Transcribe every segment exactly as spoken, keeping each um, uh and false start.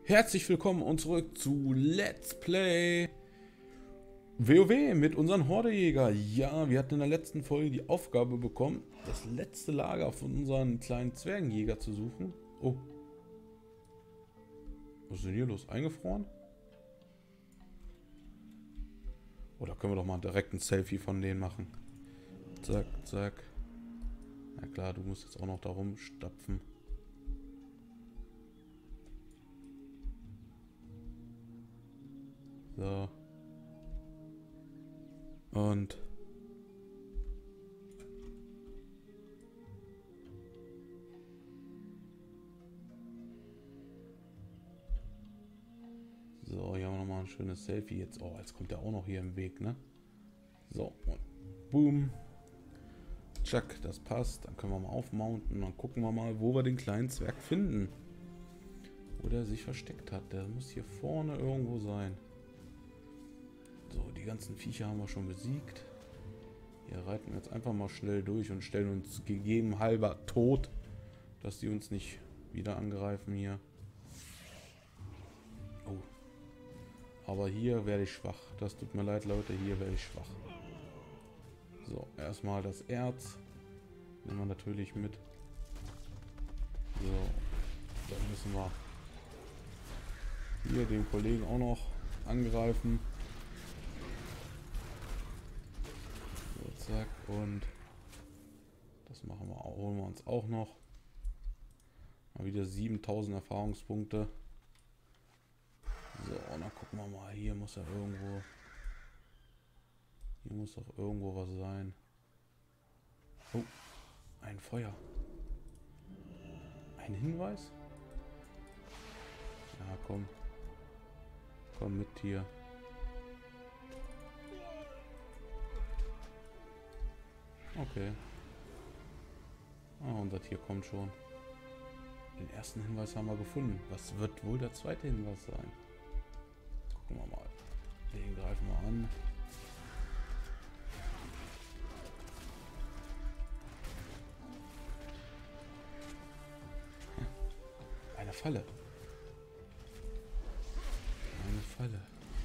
Herzlich willkommen und zurück zu Let's Play WoW mit unseren Hordejäger. Ja, wir hatten in der letzten Folge die Aufgabe bekommen, das letzte Lager von unseren kleinen Zwergenjäger zu suchen. Oh. Was ist denn hier los? Eingefroren? Oder können wir doch mal direkt ein Selfie von denen machen? Zack, zack. Na klar, du musst jetzt auch noch da rumstapfen. So. Und so, hier haben wir nochmal ein schönes Selfie jetzt. Oh, jetzt kommt der auch noch hier im Weg, ne? So, und boom. Tschack, das passt. Dann können wir mal aufmounten. Dann gucken wir mal, wo wir den kleinen Zwerg finden. Wo der sich versteckt hat. Der muss hier vorne irgendwo sein. So, die ganzen Viecher haben wir schon besiegt. Hier reiten wir jetzt einfach mal schnell durch und stellen uns gegeben halber tot, dass die uns nicht wieder angreifen hier. Oh. Aber hier werde ich schwach. Das tut mir leid, Leute. Hier werde ich schwach. So, erstmal das Erz. Nehmen wir natürlich mit. So, dann müssen wir hier den Kollegen auch noch angreifen. Zack, und das machen wir, holen wir uns auch noch. Mal wieder siebentausend Erfahrungspunkte. So, und dann gucken wir mal. Hier muss er irgendwo. Hier muss doch irgendwo was sein. Oh, ein Feuer. Ein Hinweis? Ja, komm. Komm mit hier. Okay. Ah, unser Tier kommt schon. Den ersten Hinweis haben wir gefunden. Was wird wohl der zweite Hinweis sein? Gucken wir mal. Den greifen wir an. Eine Falle. Eine Falle.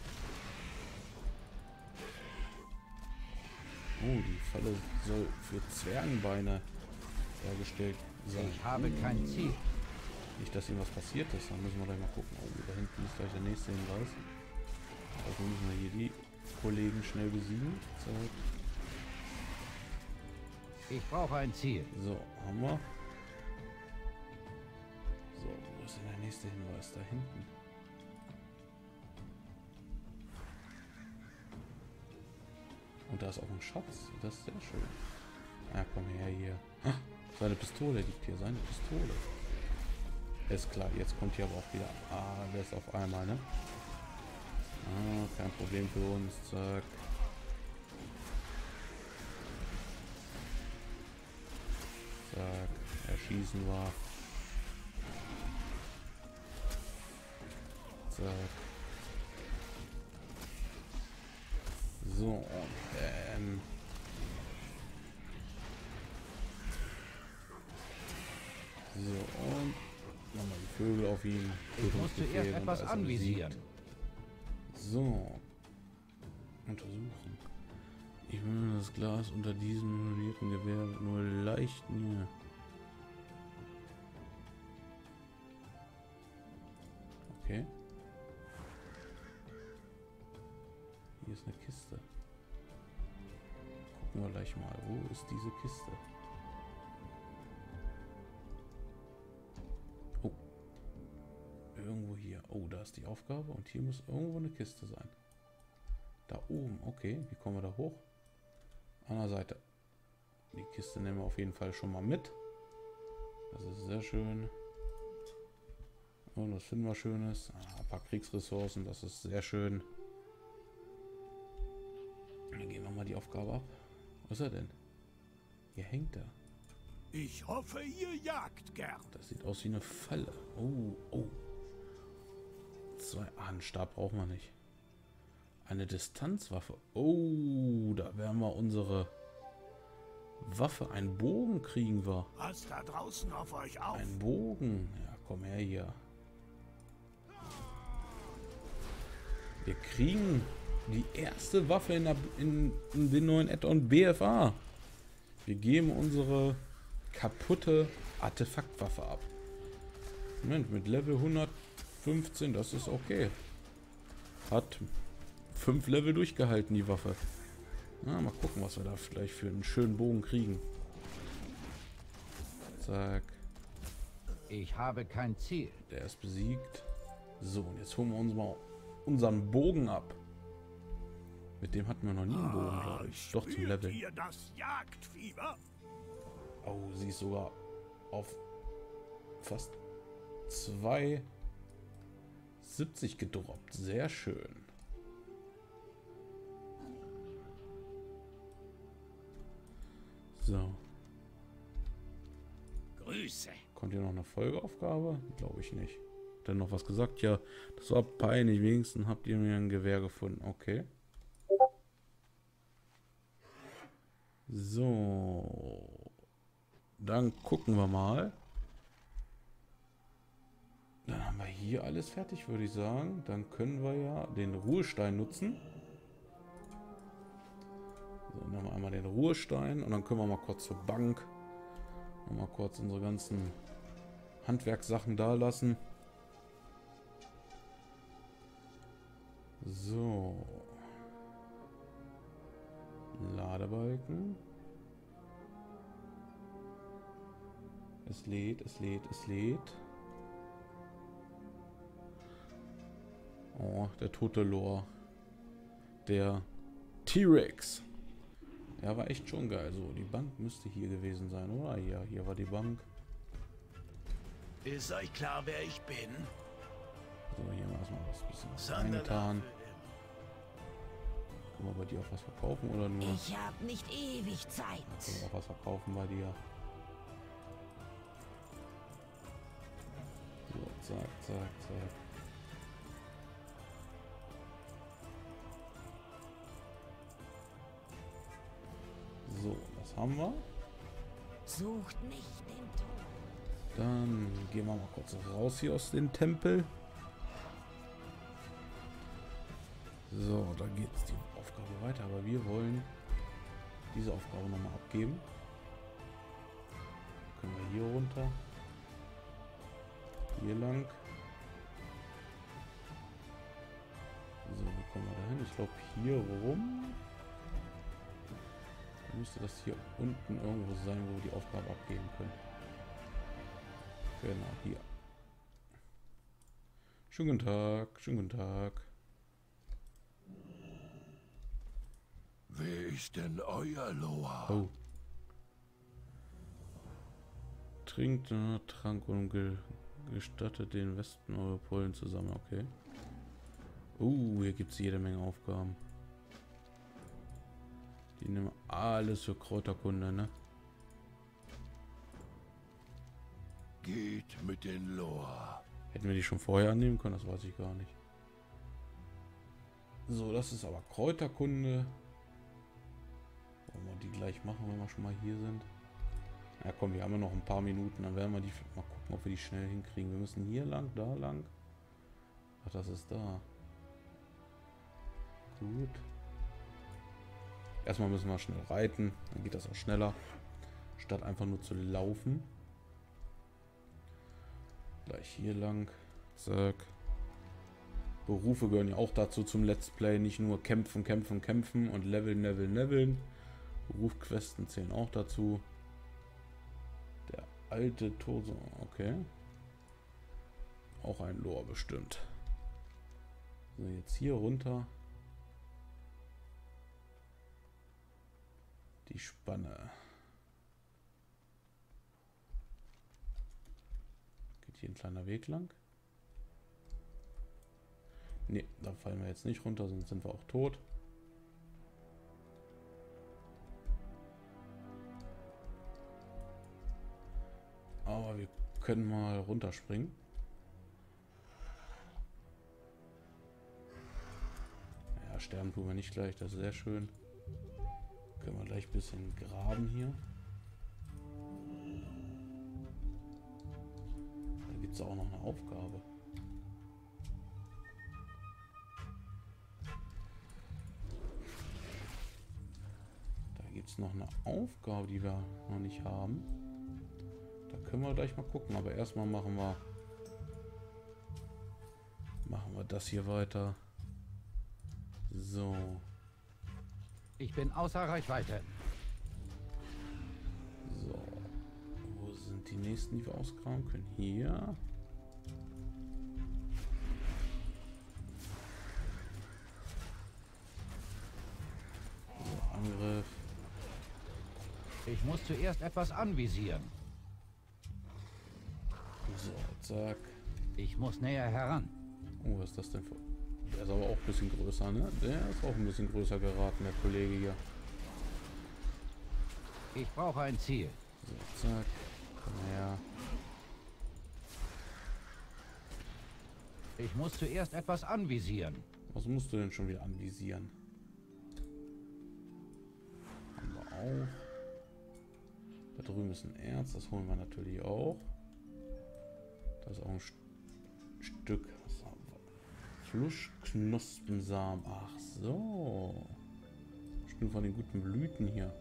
Oh, die Falle soll für Zwergenbeine hergestellt sein. Ich habe kein Ziel. Nicht, dass ihm was passiert ist. Dann müssen wir gleich mal gucken. Oh, da hinten ist gleich der nächste Hinweis. Also müssen wir hier die Kollegen schnell besiegen. So, Ich brauche ein Ziel. so haben wir. So, wo ist denn der nächste Hinweis? Da hinten. Und da ist auch ein Schatz. Das ist sehr schön. Ja, komm her hier. Ah, seine Pistole liegt hier. Seine Pistole. Ist klar. Jetzt kommt hier aber auch wieder alles auf einmal, ne? Ah, kein Problem für uns. Zack. Zack. Erschießen wir. Zack. So, und ähm. So, und nochmal die Vögel auf ihn. Ich muss zuerst etwas anvisieren. So. Untersuchen. Ich will das Glas unter diesem isolierten Gewehr nur leicht näher. Okay. Hier ist eine Kiste. Gucken wir gleich mal. Wo ist diese Kiste? Oh. Irgendwo hier. Oh, da ist die Aufgabe. Und hier muss irgendwo eine Kiste sein. Da oben. Okay. Wie kommen wir da hoch? An der Seite. Die Kiste nehmen wir auf jeden Fall schon mal mit. Das ist sehr schön. Und was finden wir Schönes? Ah, ein paar Kriegsressourcen. Das ist sehr schön. Dann gehen wir mal die Aufgabe ab. Was ist er denn? Hier hängt er. Ich hoffe, ihr jagt gern. Das sieht aus wie eine Falle. Oh, oh. Zwei. Ah, einen Stab brauchen wir nicht. Eine Distanzwaffe. Oh, da werden wir unsere Waffe. Einen Bogen kriegen wir. Passt da draußen auf euch auf. Ein Bogen. Ja, komm her hier. Wir kriegen die erste Waffe in, der, in, in den neuen Add-on B F A. Wir geben unsere kaputte Artefaktwaffe ab. Moment, mit Level hundertfünfzehn, das ist okay. Hat fünf Level durchgehalten, die Waffe. Na, mal gucken, was wir da vielleicht für einen schönen Bogen kriegen. Zack. Ich habe kein Ziel. Der ist besiegt. So, und jetzt holen wir uns mal unseren Bogen ab. Mit dem hatten wir noch nie einen Bogen, glaube ich. Doch, zum Level. Ihr das Jagdfieber? Oh, sie ist sogar auf fast zwei siebzig gedroppt. Sehr schön. So. Grüße. Kommt hier noch eine Folgeaufgabe? Glaube ich nicht. Dann noch was gesagt? Ja, das war peinlich. Wenigstens habt ihr mir ein Gewehr gefunden. Okay. So. Dann gucken wir mal. Dann haben wir hier alles fertig, würde ich sagen. Dann können wir ja den Ruhestein nutzen. So, dann haben wir einmal den Ruhestein und dann können wir mal kurz zur Bank. Und mal kurz unsere ganzen Handwerkssachen da lassen. So. Ladebalken. Es lädt, es lädt, es lädt. Oh, der tote Lore. Der T-Rex. Ja, war echt schon geil. So, die Bank müsste hier gewesen sein, oder? Ja, hier war die Bank. Ist euch klar, wer ich bin? So, hier haben wir erstmal was bisschen reingetan. Können wir bei dir auch was verkaufen oder nur? Ich habe nicht ewig Zeit. Können wir auch was verkaufen bei dir? So, zack, zack, zack. So, das haben wir. Sucht nicht den Tod. Dann gehen wir mal kurz raus hier aus dem Tempel. So, da geht es die Aufgabe weiter, aber wir wollen diese Aufgabe nochmal abgeben. Können wir hier runter. Hier lang. So, wie kommen wir da hin? Ich glaube hier rum. Müsste das hier unten irgendwo sein, wo wir die Aufgabe abgeben können. Genau, hier. Schönen guten Tag, schönen guten Tag. Wer ist denn euer Loa? Oh. Trinkt äh, Trank und ge gestattet den Westen eure Pollen zusammen, okay. Uh, hier gibt es jede Menge Aufgaben. Die nehmen alles für Kräuterkunde, ne? Geht mit den Loa. Hätten wir die schon vorher annehmen können, das weiß ich gar nicht. So, das ist aber Kräuterkunde. Wollen wir die gleich machen, wenn wir schon mal hier sind? Ja komm, wir haben ja noch ein paar Minuten, dann werden wir die mal gucken, ob wir die schnell hinkriegen. Wir müssen hier lang, da lang. Ach, das ist da. Gut. Erstmal müssen wir schnell reiten, dann geht das auch schneller, statt einfach nur zu laufen. Gleich hier lang. Zack. Berufe gehören ja auch dazu zum Let's Play, nicht nur kämpfen, kämpfen, kämpfen und leveln, leveln, leveln. Berufquesten zählen auch dazu. Der alte Tose, okay. Auch ein Lore bestimmt. So, jetzt hier runter. Die Spanne. Geht hier ein kleiner Weg lang? Ne, da fallen wir jetzt nicht runter, sonst sind wir auch tot. Aber wir können mal runterspringen. Ja, sterben tun wir nicht gleich, das ist sehr schön. Können wir gleich ein bisschen graben hier. Da gibt es auch noch eine Aufgabe. gibt es noch eine Aufgabe, die wir noch nicht haben. Da können wir gleich mal gucken. Aber erstmal machen wir... Machen wir das hier weiter. So. Ich bin außer Reichweite. So. Wo sind die nächsten, die wir ausgraben können? Hier. So, Angriff. Ich muss zuerst etwas anvisieren. So, zack. Ich muss näher heran. Oh, was ist das denn für... Der ist aber auch ein bisschen größer, ne? Der ist auch ein bisschen größer geraten, der Kollege hier. Ich brauche ein Ziel. So, zack. Komm her. Ich muss zuerst etwas anvisieren. Was musst du denn schon wieder anvisieren? Haben wir auch. Da drüben ist ein Erz, das holen wir natürlich auch. Da ist auch ein St Stück. Was haben wir? Fluschknospensamen. Ach so. Bestimmt von den guten Blüten hier.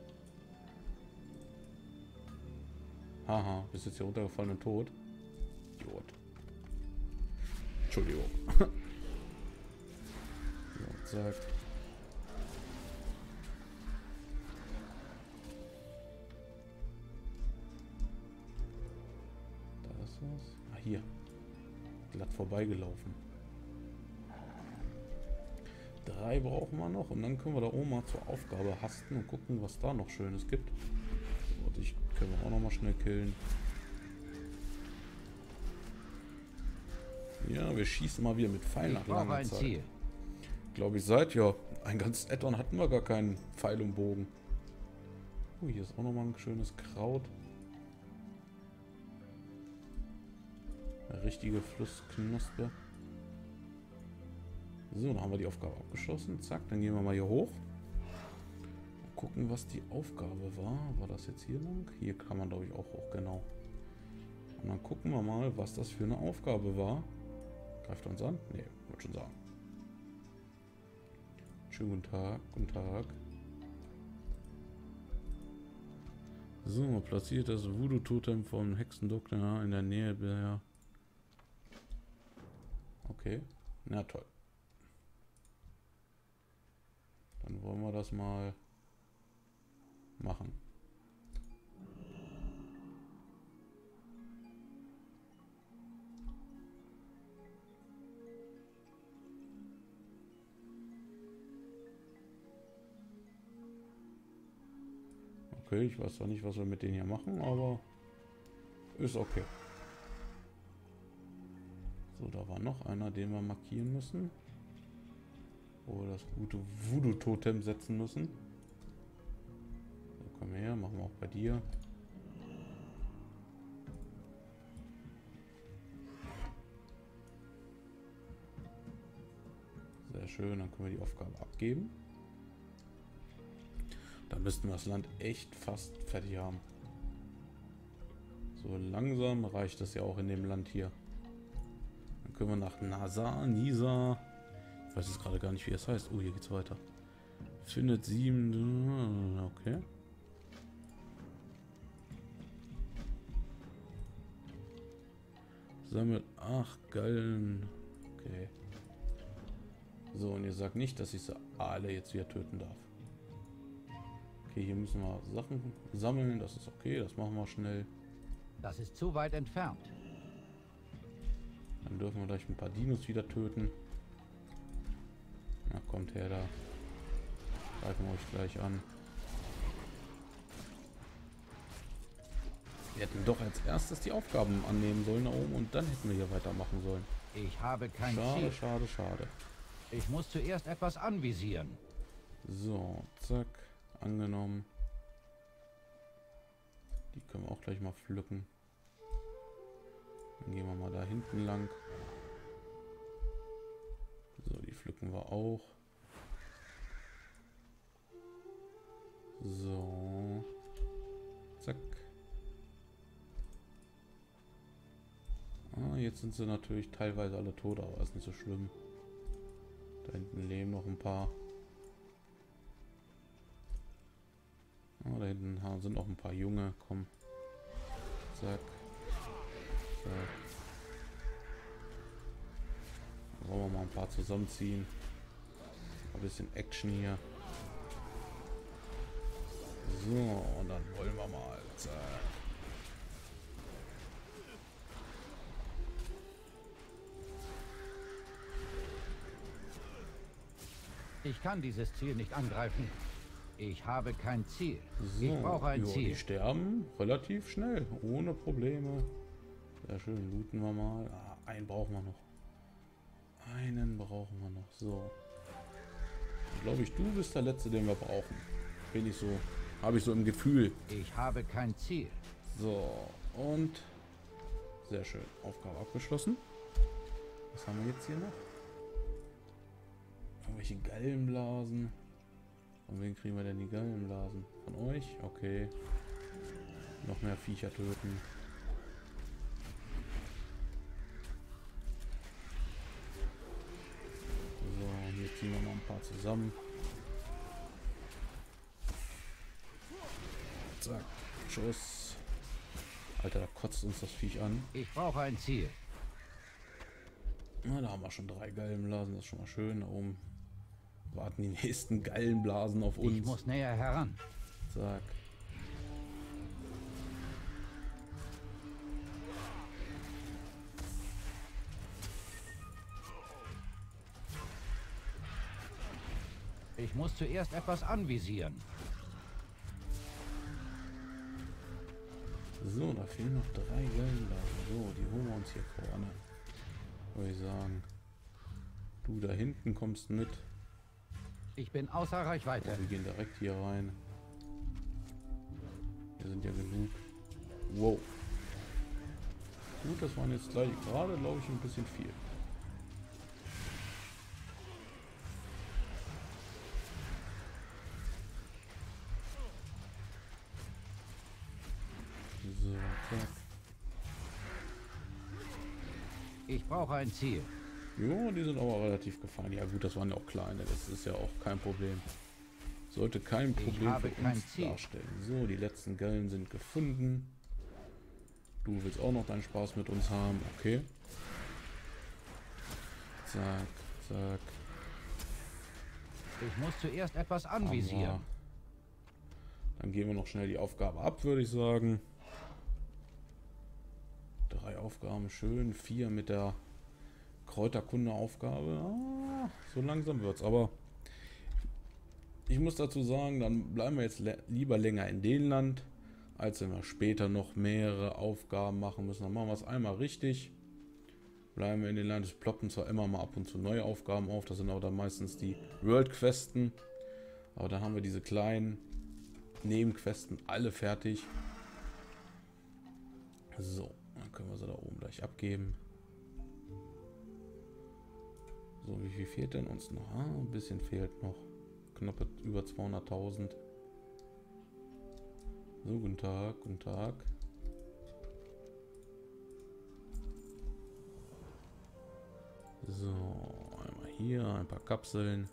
Haha, bist jetzt hier runtergefallen und tot. Idiot. Entschuldigung. So, zack. Da ist was. Ah, hier. Glatt vorbeigelaufen. Drei brauchen wir noch und dann können wir da oben mal zur Aufgabe hasten und gucken, was da noch Schönes gibt. Und ich können wir auch noch mal schnell killen. Ja, wir schießen mal wieder mit Pfeilen nach langer ein Zeit. Ziel. Glaube ich, seit ja ein ganzes Add-on hatten wir gar keinen Pfeil und Bogen. Oh, hier ist auch noch mal ein schönes Kraut. Eine richtige Flussknospe. So, dann haben wir die Aufgabe abgeschlossen. Zack, dann gehen wir mal hier hoch. Und gucken, was die Aufgabe war. War das jetzt hier lang? Hier kann man, glaube ich, auch hoch, genau. Und dann gucken wir mal, was das für eine Aufgabe war. Greift er uns an? Ne, wollte schon sagen. Schönen guten Tag, guten Tag. So, platziert das Voodoo-Totem vom Hexendoktor in der Nähe der... Okay, na toll. Dann wollen wir das mal machen. Okay, ich weiß zwar nicht, was wir mit denen hier machen, aber ist okay. So, da war noch einer, den wir markieren müssen. Wo wir das gute Voodoo-Totem setzen müssen. So, komm her, machen wir auch bei dir. Sehr schön, dann können wir die Aufgabe abgeben. Dann müssten wir das Land echt fast fertig haben. So langsam reicht das ja auch in dem Land hier. Dann können wir nach Nasa, Nisa. Ich weiß jetzt gerade gar nicht, wie es heißt. Oh, hier geht's weiter. Findet sieben. Okay. Sammelt acht Gallen. Okay. So, und ihr sagt nicht, dass ich sie alle jetzt wieder töten darf. Okay, hier müssen wir Sachen sammeln. Das ist okay, das machen wir schnell. Das ist zu weit entfernt. Dann dürfen wir gleich ein paar Dinos wieder töten. Na, kommt her da. Greifen wir euch gleich an. Wir hätten doch als erstes die Aufgaben annehmen sollen da oben und dann hätten wir hier weitermachen sollen. Ich habe kein Schade, Ziel. schade, schade. Ich muss zuerst etwas anvisieren. So, zack. Angenommen. Die können wir auch gleich mal pflücken. Dann gehen wir mal da hinten lang. So, die pflücken wir auch. So. Zack. Ah, jetzt sind sie natürlich teilweise alle tot, aber ist nicht so schlimm. Da hinten leben noch ein paar. Oh, da hinten sind noch ein paar Junge. Komm. Zack. Zack. Wollen wir mal ein paar zusammenziehen. Ein bisschen Action hier. So, und dann wollen wir mal. Zack. Ich kann dieses Ziel nicht angreifen. Ich habe kein Ziel. So, Ich brauche ein jo, Ziel. Die sterben relativ schnell, ohne Probleme. Sehr schön, looten wir mal. Ah, einen brauchen wir noch. Einen brauchen wir noch. So. Glaube ich, du bist der Letzte, den wir brauchen. Bin ich so. Habe ich so im Gefühl. Ich habe kein Ziel. So, und sehr schön. Aufgabe abgeschlossen. Was haben wir jetzt hier noch? Irgendwelche Gallenblasen. Von wem kriegen wir denn die Gallenblasen? Von euch? Okay. Noch mehr Viecher töten. So, und hier ziehen wir mal ein paar zusammen. Zack. Schuss. Alter, da kotzt uns das Viech an. Ich brauche ein Ziel. Na, da haben wir schon drei Gallenblasen. Das ist schon mal schön. Da oben warten die nächsten Gallenblasen auf uns. Ich muss näher heran. Zack. Ich muss zuerst etwas anvisieren. So, da fehlen noch drei Gallenblasen. So, die holen wir uns hier vorne. Würde ich sagen. Du da hinten kommst mit. Ich bin außer Reichweite. Oh, wir gehen direkt hier rein. Hier sind ja genug. Wow. Gut, das waren jetzt gleich gerade, glaube ich, ein bisschen viel. So, zack. Ich brauche ein Ziel. Jo, die sind aber relativ gefallen. Ja gut, das waren ja auch kleine. Das ist ja auch kein Problem. Sollte kein Problem habe für kein uns Ziel. darstellen. So, die letzten Gallen sind gefunden. Du willst auch noch deinen Spaß mit uns haben. Okay. Zack, zack. Ich muss zuerst etwas Haben wir. anvisieren. Dann gehen wir noch schnell die Aufgabe ab, würde ich sagen. Drei Aufgaben, schön. Vier mit der Kräuterkunde-Aufgabe. Ah, so langsam wird's. Aber ich muss dazu sagen, dann bleiben wir jetzt lieber länger in dem Land, als wenn wir später noch mehrere Aufgaben machen müssen. Dann machen wir es einmal richtig. Bleiben wir in den Land. Es ploppen zwar immer mal ab und zu neue Aufgaben auf. Das sind aber dann meistens die World-Questen. Aber dann haben wir diese kleinen Nebenquesten alle fertig. So, dann können wir sie da oben gleich abgeben. So, wie viel fehlt denn uns noch? Ah, ein bisschen fehlt noch. Knapp über zweihunderttausend. So, guten Tag, guten Tag. So, einmal hier, ein paar Kapseln.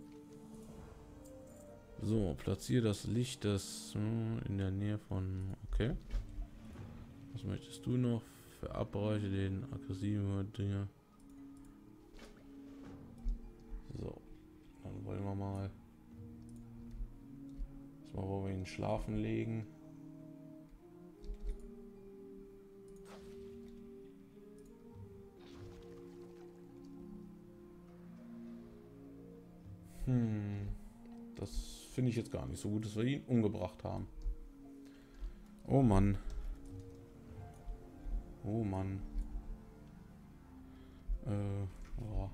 So, platziere das Licht, das äh, in der Nähe von... Okay. Was möchtest du noch? Verabreiche den aggressiven Dinge. So, dann wollen wir mal... Mal, wo wir ihn schlafen legen. Hm, das finde ich jetzt gar nicht so gut, dass wir ihn umgebracht haben. Oh Mann. Oh Mann. Äh, oh.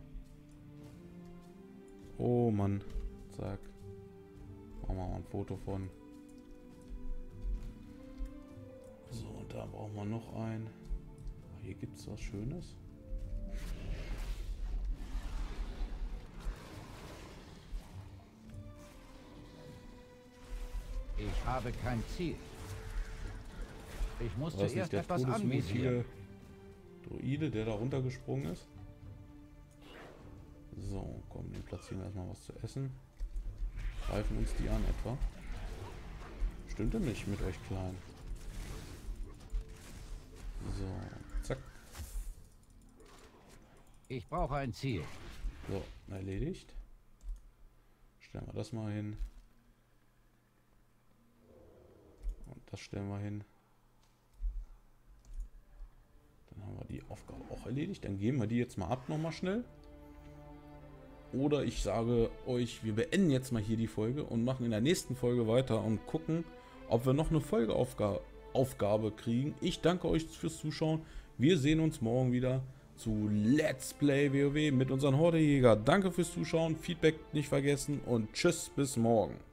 Oh Mann. Zack. Machen wir mal ein Foto von. So, und da brauchen wir noch ein. Hier gibt es was Schönes. Ich habe kein Ziel. Ich muss War das zuerst nicht der etwas anvisieren. todesmutige Droide, der da runtergesprungen ist? So, komm, den platzieren wir erstmal was zu essen. Greifen uns die an etwa. Stimmt denn nicht mit euch Kleinen? So, zack. Ich brauche ein Ziel. So, erledigt. Stellen wir das mal hin. Und das stellen wir hin. Dann haben wir die Aufgabe auch erledigt. Dann geben wir die jetzt mal ab nochmal schnell. Oder ich sage euch, wir beenden jetzt mal hier die Folge und machen in der nächsten Folge weiter und gucken, ob wir noch eine Folgeaufgabe kriegen. Ich danke euch fürs Zuschauen. Wir sehen uns morgen wieder zu Let's Play WoW mit unseren Hordejäger. Danke fürs Zuschauen, Feedback nicht vergessen und tschüss, bis morgen.